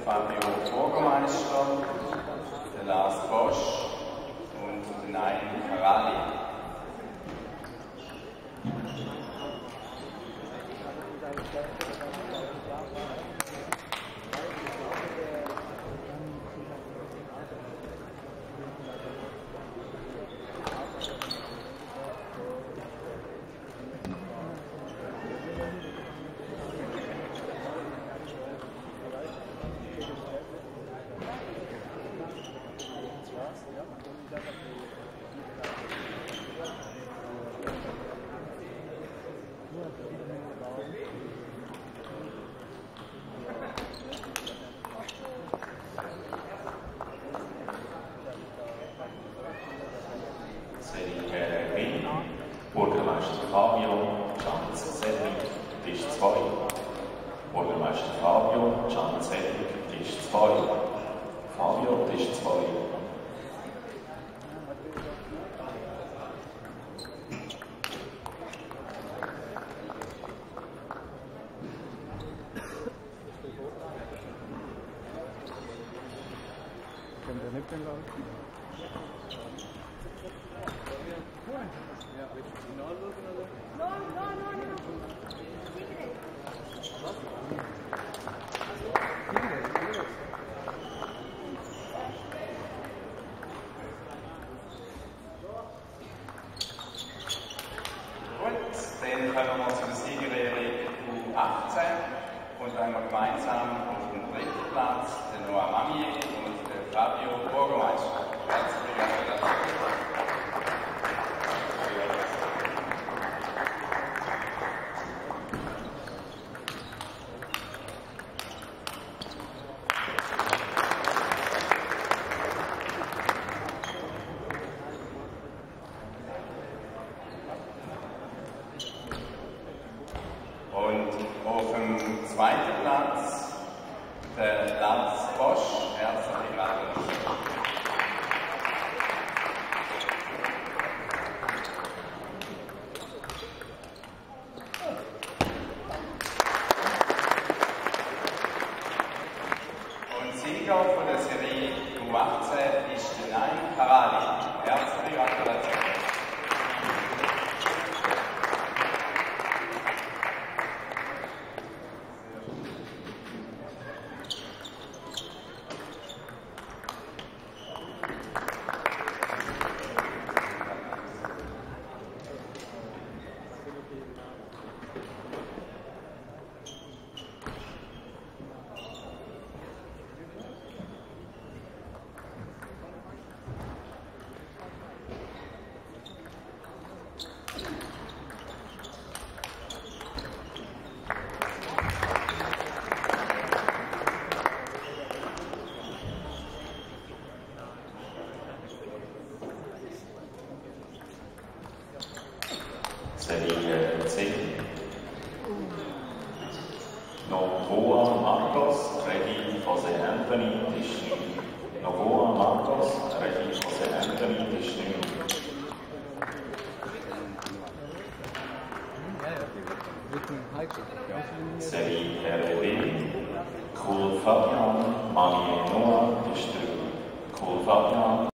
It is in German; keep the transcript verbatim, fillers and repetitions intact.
Fabio Bürgermeister, der Lars Bosch und der Naim Karali. Bürgermeister Fabio, Schanzenzettel, Tisch zwei. Bürgermeister Fabio, Schanzenzettel, Tisch zwei. Fabio, Tisch zwei. Kommt der nicht, glaube ich? No, no, no, no. Gut, dann kommen wir zur Siegerehrung U achtzehn und einmal gemeinsam auf den dritten Platz der Noah Mamier und der Fabio Bürgermeister. Herzliche Gratulation. Und auf dem zweiten Platz der Lars Bosch. Herzliche Gratulation. Und Sieger von der Serie U achtzehn ist der Naim Karali. Herzliche Gratulation. Serie zehn. Novoa Marcos, Regie José Anthony, Tisch neun. Novoa Marcos, Regie José Anthony, Tisch neun. Serie R B. Cool Fabian, Mami Noah, Tisch drei. Cool Fabian.